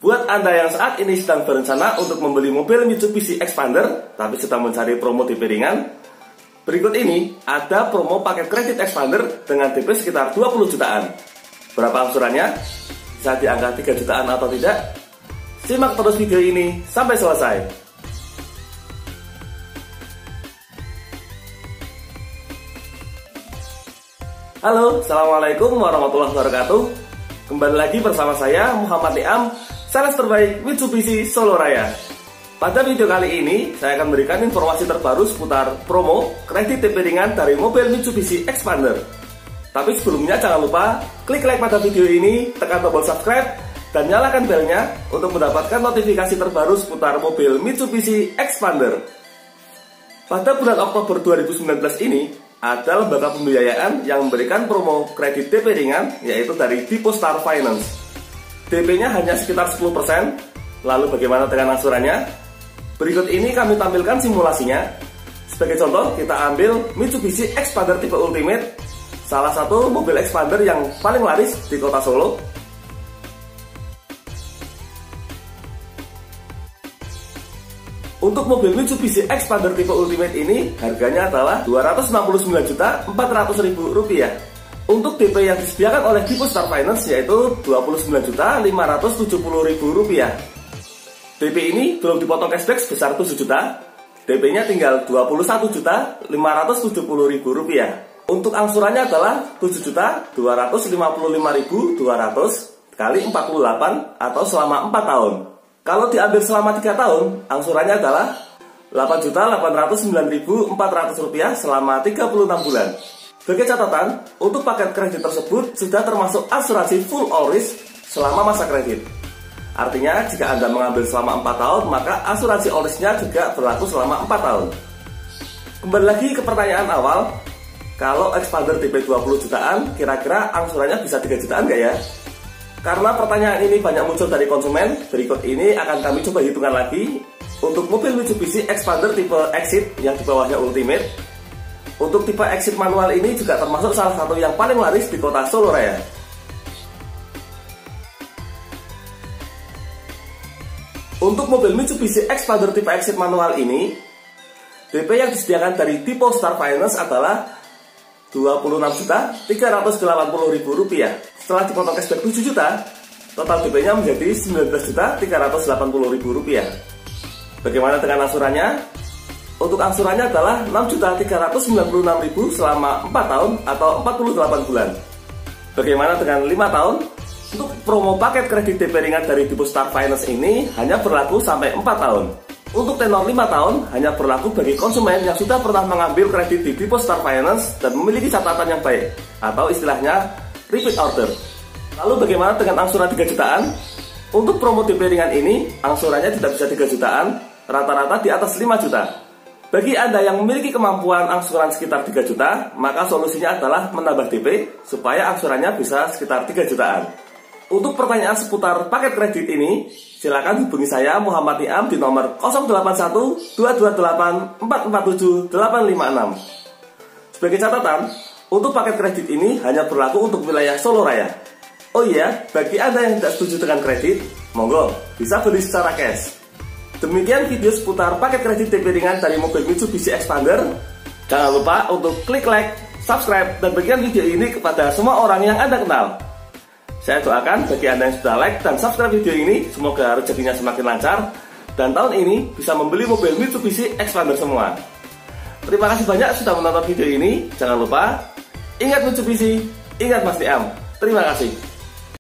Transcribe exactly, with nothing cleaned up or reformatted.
Buat Anda yang saat ini sedang berencana untuk membeli mobil Mitsubishi Xpander tapi sedang mencari promo D P ringan, berikut ini ada promo paket kredit Xpander dengan D P sekitar dua puluh jutaan. Berapa angsurannya? Bisa di angka tiga jutaan atau tidak? Simak terus video ini sampai selesai. Halo, Assalamualaikum warahmatullahi wabarakatuh. Kembali lagi bersama saya Muhammad Niam, sales terbaik Mitsubishi Solo Raya. Pada video kali ini, saya akan memberikan informasi terbaru seputar promo kredit D P ringan dari mobil Mitsubishi Xpander. Tapi sebelumnya jangan lupa klik like pada video ini, tekan tombol subscribe, dan nyalakan belnya untuk mendapatkan notifikasi terbaru seputar mobil Mitsubishi Xpander. Pada bulan Oktober dua ribu sembilan belas ini, ada lembaga pembiayaan yang memberikan promo kredit D P ringan, yaitu dari Depostar Finance. D P-nya hanya sekitar sepuluh persen. Lalu bagaimana dengan angsurannya? Berikut ini kami tampilkan simulasinya. Sebagai contoh, kita ambil Mitsubishi Xpander tipe Ultimate, salah satu mobil Xpander yang paling laris di kota Solo. Untuk mobil Mitsubishi Xpander tipe Ultimate ini harganya adalah dua ratus enam puluh sembilan juta empat ratus ribu rupiah. Untuk D P yang disediakan oleh Depostar Finance yaitu dua puluh sembilan juta lima ratus tujuh puluh ribu rupiah. D P ini belum dipotong cashback sebesar tujuh juta. D P-nya tinggal dua puluh satu juta lima ratus tujuh puluh ribu rupiah. Untuk angsurannya adalah tujuh juta dua ratus lima puluh lima ribu dua ratus kali empat puluh delapan atau selama empat tahun. Kalau diambil selama tiga tahun, angsurannya adalah delapan juta delapan ratus sembilan ribu empat ratus rupiah selama tiga puluh enam bulan. Sebagai catatan, untuk paket kredit tersebut sudah termasuk asuransi full all risk selama masa kredit. Artinya, jika Anda mengambil selama empat tahun, maka asuransi all risk-nya juga berlaku selama empat tahun. Kembali lagi ke pertanyaan awal, kalau Xpander D P dua puluh jutaan, kira-kira angsurannya bisa tiga jutaan nggak ya? Karena pertanyaan ini banyak muncul dari konsumen, berikut ini akan kami coba hitungan lagi. Untuk mobil Mitsubishi Xpander tipe Exit yang di bawahnya Ultimate, untuk tipe Exit manual ini juga termasuk salah satu yang paling laris di kota Solo Raya. Untuk mobil Mitsubishi Xpander tipe Exit manual ini, D P yang disediakan dari Depostar Finance adalah dua puluh enam juta tiga ratus delapan puluh ribu rupiah. Setelah dipotong cashback tujuh juta, total D P-nya menjadi sembilan belas juta tiga ratus delapan puluh ribu rupiah. Bagaimana dengan angsurannya? Untuk angsurannya adalah enam juta tiga ratus sembilan puluh enam ribu selama empat tahun atau empat puluh delapan bulan. Bagaimana dengan lima tahun? Untuk promo paket kredit D P ringan dari Depostar Finance ini hanya berlaku sampai empat tahun. Untuk tenor lima tahun hanya berlaku bagi konsumen yang sudah pernah mengambil kredit di Depostar Finance dan memiliki catatan yang baik, atau istilahnya repeat order. Lalu bagaimana dengan angsuran tiga jutaan? Untuk promo D P ringan ini, angsurannya tidak bisa tiga jutaan, rata-rata di atas lima juta. Bagi Anda yang memiliki kemampuan angsuran sekitar tiga juta, maka solusinya adalah menambah D P supaya angsurannya bisa sekitar tiga jutaan. Untuk pertanyaan seputar paket kredit ini, silakan hubungi saya Muhammad Niam di nomor nol delapan satu dua dua delapan empat empat tujuh delapan lima enam. Sebagai catatan, untuk paket kredit ini hanya berlaku untuk wilayah Solo Raya. Oh iya, bagi Anda yang tidak setuju dengan kredit, monggo bisa beli secara cash. Demikian video seputar paket kredit D P ringan dari mobil Mitsubishi Xpander. Jangan lupa untuk klik like, subscribe, dan bagikan video ini kepada semua orang yang Anda kenal. Saya doakan bagi Anda yang sudah like dan subscribe video ini, semoga rezekinya semakin lancar dan tahun ini bisa membeli mobil Mitsubishi Xpander semua. Terima kasih banyak sudah menonton video ini. Jangan lupa, ingat Mitsubishi, ingat Mas Niam. Terima kasih.